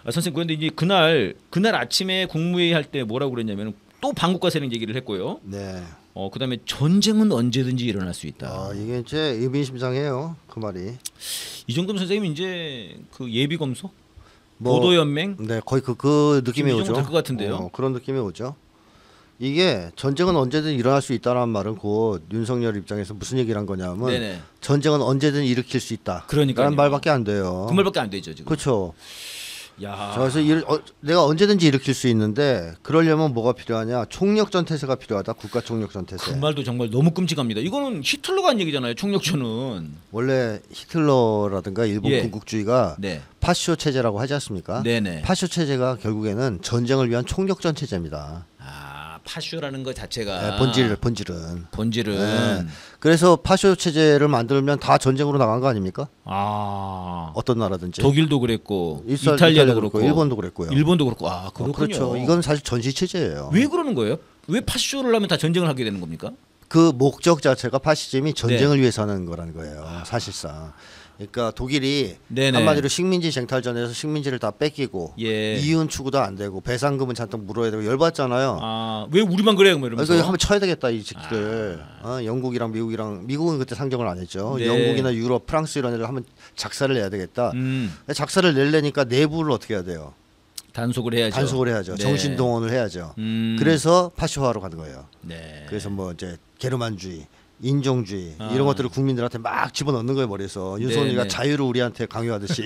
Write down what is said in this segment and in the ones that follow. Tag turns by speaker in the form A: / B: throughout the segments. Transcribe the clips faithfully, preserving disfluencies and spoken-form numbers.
A: 아, 선생님 그런데 이제 그날 그날 아침에 국무회의 할 때 뭐라고 그랬냐면 또 반국가 세력 얘기를 했고요.
B: 네.
A: 어 그다음에 전쟁은 언제든지 일어날 수 있다.
B: 아, 이게 이제 의미심장해요. 그 말이.
A: 이 정도면 선생님 이제 그 예비 검소,
B: 뭐,
A: 보도 연맹,
B: 네, 거의 그, 그 느낌이
A: 이 정도
B: 오죠.
A: 될 것 같은데요.
B: 어, 그런 느낌이 오죠. 이게 전쟁은 언제든 일어날 수 있다라는 말은 곧 윤석열 입장에서 무슨 얘기를 한 거냐면
A: 네네.
B: 전쟁은 언제든 일으킬 수 있다.
A: 그러니까요.
B: 라는 말밖에 안 돼요.
A: 그 말밖에 안 되죠 지금.
B: 그렇죠.
A: 야.
B: 그래서 일, 어, 내가 언제든지 일으킬 수 있는데 그러려면 뭐가 필요하냐? 총력전 태세가 필요하다. 국가 총력전 태세.
A: 그 말도 정말 너무 끔찍합니다. 이거는 히틀러가 한 얘기잖아요. 총력전은.
B: 원래 히틀러라든가 일본
A: 예.
B: 군국주의가
A: 네.
B: 파쇼 체제라고 하지 않습니까?
A: 네네.
B: 파쇼 체제가 결국에는 전쟁을 위한 총력전 체제입니다.
A: 아 파쇼라는 것 자체가
B: 네, 본질 본질은.
A: 본질은
B: 네. 그래서 파쇼 체제를 만들면 다 전쟁으로 나간 거 아닙니까?
A: 아
B: 어떤 나라든지.
A: 독일도 그랬고
B: 이스라엘,
A: 이탈리아도
B: 이탈리아도
A: 그렇고
B: 일본도 그랬고요.
A: 일본도 그렇고 아
B: 어,
A: 그렇군요.
B: 그렇죠. 이건 사실 전시 체제예요.
A: 왜 그러는 거예요? 왜 파쇼를 하면 다 전쟁을 하게 되는 겁니까?
B: 그 목적 자체가 파시즘이 전쟁을
A: 네.
B: 위해서 하는 거라는 거예요. 사실상. 그러니까 독일이
A: 네네.
B: 한마디로 식민지 쟁탈전에서 식민지를 다 뺏기고
A: 예.
B: 이윤 추구도 안 되고 배상금은 잔뜩 물어야 되고 열받잖아요.
A: 아왜 우리만 그래요? 뭐 이러면서.
B: 그러니까 한번 쳐야 되겠다 이 새끼들. 어, 영국이랑 미국이랑 미국은 그때 상정을 안 했죠.
A: 네.
B: 영국이나 유럽, 프랑스 이런 애들 한번 작사를 내야 되겠다.
A: 음,
B: 작사를 내려니까 내부를 어떻게 해야 돼요?
A: 단속을 해야죠.
B: 단속을 해야죠.
A: 네.
B: 정신 동원을 해야죠.
A: 음,
B: 그래서 파쇼화로 가는 거예요.
A: 네.
B: 그래서 뭐 이제 게르만주의, 인종주의
A: 아.
B: 이런 것들을 국민들한테 막 집어넣는 거예요 머리에서. 윤석열이가
A: 네네.
B: 자유를 우리한테 강요하듯이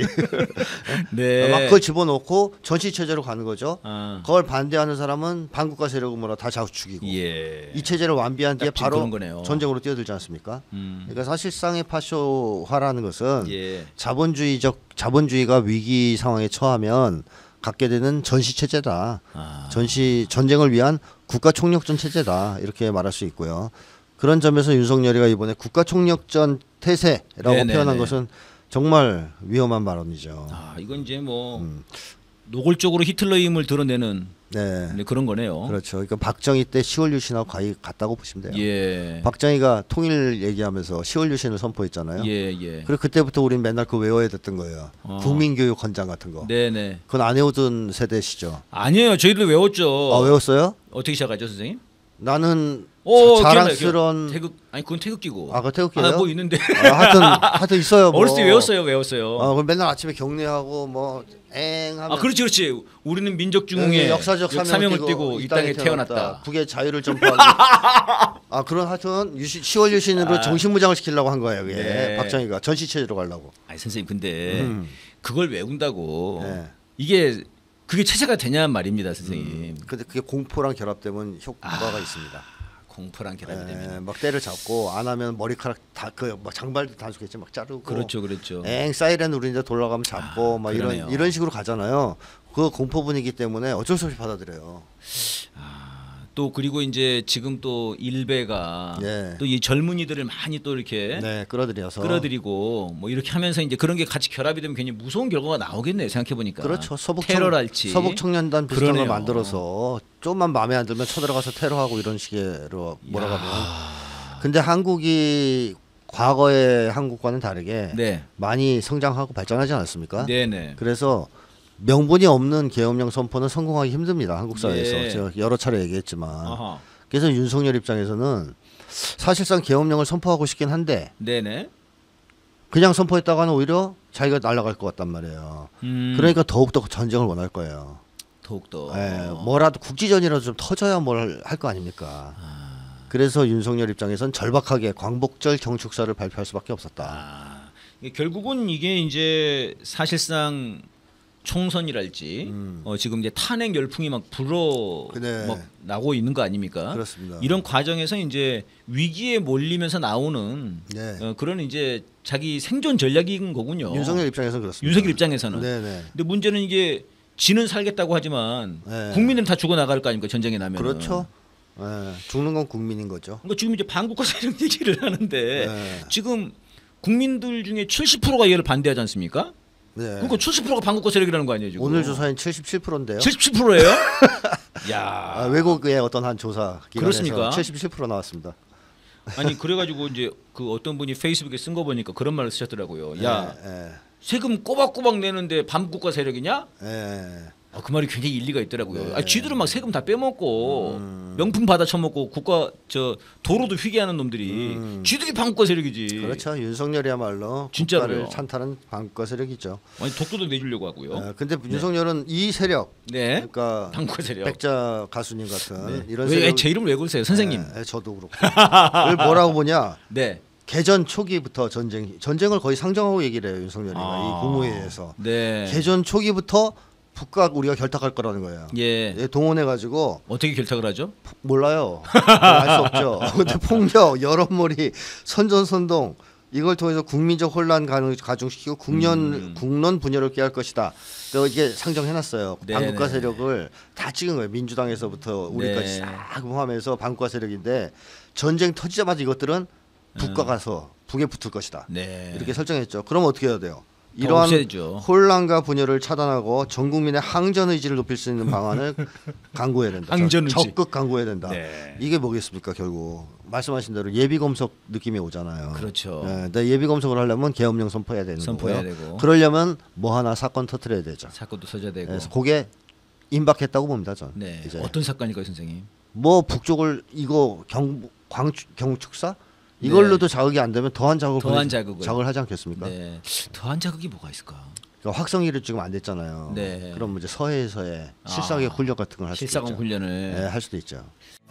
A: 네.
B: 막 그걸 집어넣고 전시 체제로 가는 거죠.
A: 아,
B: 그걸 반대하는 사람은 반국가 세력을 뭐라 다 좌우축이고
A: 예.
B: 이 체제를 완비한 뒤에
A: 딱 지금
B: 바로
A: 그런 거네요.
B: 전쟁으로 뛰어들지 않습니까?
A: 음,
B: 그러니까 사실상의 파쇼화라는 것은
A: 예.
B: 자본주의적 자본주의가 위기 상황에 처하면 갖게 되는 전시 체제다.
A: 아,
B: 전시 전쟁을 위한 국가 총력전 체제다. 이렇게 말할 수 있고요. 그런 점에서 윤석열이가 이번에 국가 총력전 태세라고
A: 네네네.
B: 표현한 것은 정말 위험한 발언이죠.
A: 아 이건 이제 뭐
B: 음.
A: 노골적으로 히틀러의 힘을 드러내는
B: 네.
A: 네, 그런 거네요.
B: 그렇죠. 그러니까 박정희 때 시월 유신하고 거의 같다고 보시면 돼요.
A: 예.
B: 박정희가 통일 얘기하면서 시월 유신을 선포했잖아요.
A: 예, 예.
B: 그리고 그때부터 우린 맨날 그 외워야 됐던 거예요.
A: 어.
B: 국민교육 헌장 같은 거.
A: 네네.
B: 그건 안 외우던 세대시죠.
A: 아니에요. 저희도 외웠죠.
B: 아, 외웠어요?
A: 어떻게 시작하죠, 선생님?
B: 나는
A: 오,
B: 자,
A: 기억나요,
B: 자랑스러운
A: 기억- 태극 아니 그건 태극기고.
B: 아, 그 태극기예요?
A: 아, 뭐 있는데.
B: 아, 하여튼 하여튼 있어요. 뭐.
A: 어렸을 때 외웠어요, 외웠어요.
B: 어, 그럼 맨날 아침에 격려하고 뭐 엥 하면
A: 아, 그렇지, 그렇지. 우리는 민족
B: 여기
A: 중흥에
B: 역사적 사명을,
A: 사명을
B: 띠고
A: 띠고 이 땅에 태어났다.
B: 북의 자유를 점포하기. 아, 그런 하여튼 유신, 시월 유신으로
A: 아.
B: 정신무장을 시키려고 한 거예요. 그게
A: 네.
B: 박정희가 전시 체제로 가려고.
A: 아니 선생님, 근데
B: 음.
A: 그걸 외운다고
B: 네.
A: 이게 그게 체제가 되냐 말입니다, 선생님.
B: 근데 그게 공포랑 결합되면 효과가 있습니다.
A: 공포랑 결합이
B: 예,
A: 되면.
B: 막 때를 잡고 안 하면 머리카락 다그막 장발도 단속했지 막 자르고.
A: 그렇죠, 그렇죠.
B: 엥 사이렌 울리는데 돌아가면 잡고
A: 아,
B: 막
A: 그러네요.
B: 이런 이런 식으로 가잖아요. 그 공포 분위기 때문에 어쩔 수 없이 받아들여요.
A: 또 그리고 이제 지금 또 일베가
B: 네.
A: 또 이 젊은이들을 많이 또 이렇게
B: 네, 끌어들여서.
A: 끌어들이고 뭐 이렇게 하면서 이제 그런 게 같이 결합이 되면 괜히 무서운 결과가 나오겠네 생각해 보니까.
B: 그렇죠. 서북
A: 테러랄지.
B: 서북 청년단 비슷한
A: 그러네요.
B: 걸 만들어서 좀만 마음에 안 들면 쳐들어가서 테러하고 이런 식으로 몰아가면. 근데 한국이 과거의 한국과는 다르게
A: 네,
B: 많이 성장하고 발전하지 않았습니까?
A: 네, 네.
B: 그래서 명분이 없는 계엄령 선포는 성공하기 힘듭니다. 한국 사회에서.
A: 네.
B: 제가 여러 차례 얘기했지만.
A: 아하,
B: 그래서 윤석열 입장에서는 사실상 계엄령을 선포하고 싶긴 한데
A: 네, 네.
B: 그냥 선포했다가는 오히려 자기가 날아갈 것 같단 말이에요.
A: 음,
B: 그러니까 더욱더 전쟁을 원할 거예요.
A: 더욱더.
B: 예, 뭐라도 국지전이라도 좀 터져야 뭘 할 거 아닙니까? 그래서 윤석열 입장에선 절박하게 광복절 경축사를 발표할 수밖에 없었다.
A: 아, 이게 결국은 이게 이제 사실상 총선이랄지
B: 음.
A: 어, 지금 이제 탄핵 열풍이 막 불어
B: 네.
A: 막 나고 있는 거 아닙니까?
B: 그렇습니다.
A: 이런 과정에서 이제 위기에 몰리면서 나오는
B: 네.
A: 어, 그런 이제 자기 생존 전략인 거군요.
B: 윤석열 입장에서는 그렇습니다.
A: 윤석열 입장에서는.
B: 네네.
A: 근데 문제는 이게 지는 살겠다고 하지만
B: 네.
A: 국민들은 다 죽어 나갈 거 아닙니까? 전쟁에 나면.
B: 그렇죠. 예, 죽는 건 국민인 거죠.
A: 그러니까 지금 이제 반국가 세력 얘기를 하는데
B: 네.
A: 지금 국민들 중에 칠십 퍼센트가 얘를 반대하지 않습니까?
B: 네.
A: 그러니까 칠십 퍼센트가 반국가 세력이라는 거 아니에요 지금?
B: 오늘 조사엔 칠십칠 퍼센트인데요.
A: 칠십칠 퍼센트예요? 야,
B: 아, 외국의 어떤 한 조사 기관에서
A: 그렇습니까?
B: 칠십칠 퍼센트 나왔습니다.
A: 아니 그래가지고 이제 그 어떤 분이 페이스북에 쓴 거 보니까 그런 말을 쓰셨더라고요. 야,
B: 예, 예.
A: 세금 꼬박꼬박 내는데 반국가 세력이냐?
B: 예.
A: 아, 그 말이 굉장히 일리가 있더라고요.
B: 네.
A: 아, 쥐들은 막 세금 다 빼먹고
B: 음.
A: 명품 받아 처먹고 국가 저 도로도 휘게하는 놈들이
B: 음.
A: 쥐들이 반국가 세력이지.
B: 그렇죠. 윤석열이야말로
A: 진짜로요.
B: 국가를 찬탈한 반국가 세력이죠.
A: 아니 독도도 내주려고 하고요.
B: 예, 근데 윤석열은 이 세력,
A: 네.
B: 그러니까
A: 반국가 세력.
B: 백자 가수님 같은
A: 네.
B: 이런
A: 왜,
B: 세력,
A: 제 이름 왜 그러세요, 선생님?
B: 예, 예, 저도 그렇고. 을 뭐라고 보냐?
A: 네.
B: 개전 초기부터 전쟁, 전쟁을 거의 상정하고 얘기를 해요 윤석열이가
A: 아.
B: 이 국무회의에서.
A: 네.
B: 개전 초기부터 북각 우리가 결탁할 거라는 거예요.
A: 예.
B: 예, 동원해가지고
A: 어떻게 결탁을 하죠?
B: 몰라요. 알 수 없죠. 근데 폭력, 여론몰이, 선전선동 이걸 통해서 국민적 혼란 가능- 가중시키고 국년
A: 음.
B: 국론 분열을 꾀할 것이다. 또 이게 상정해놨어요.
A: 네네.
B: 반국가 세력을 다 찍은 거예요. 민주당에서부터 우리까지
A: 네.
B: 싹 포함해서 반국가 세력인데 전쟁 터지자마자 이것들은 북과 가서 북에 붙을 것이다.
A: 네.
B: 이렇게 설정했죠. 그럼 어떻게 해야 돼요?
A: 다
B: 이러한
A: 없애야죠.
B: 혼란과 분열을 차단하고 전 국민의 항전 의지를 높일 수 있는 방안을 강구해야 된다.
A: 항전 의지.
B: 적극 강구해야 된다.
A: 네.
B: 이게 뭐겠습니까? 결국 말씀하신 대로 예비 검색 느낌이 오잖아요.
A: 그렇죠.
B: 네, 근데 예비 검색을 하려면 계엄령 선포해야 되는
A: 선포해야
B: 거고요.
A: 되고.
B: 그러려면 뭐 하나 사건 터트려야 되죠.
A: 사건도 써야 되고.
B: 그래서 그게 임박했다고 봅니다. 전.
A: 네.
B: 이제
A: 어떤 사건일까요, 선생님?
B: 뭐 북쪽을 이거 경 광 경축사 이걸로도 자극이 안 되면 더한 자극을
A: 더한
B: 보내-
A: 자극을.
B: 자극을 하지 않겠습니까?
A: 네. 더한 자극이 뭐가 있을까?
B: 그러니까 확성기를 지금 안 됐잖아요.
A: 네.
B: 그럼 이제 서해에서의 실사격
A: 아,
B: 훈련 같은 걸 할 수도
A: 실사관
B: 있죠.
A: 훈련을.
B: 네, 할 수도 있죠.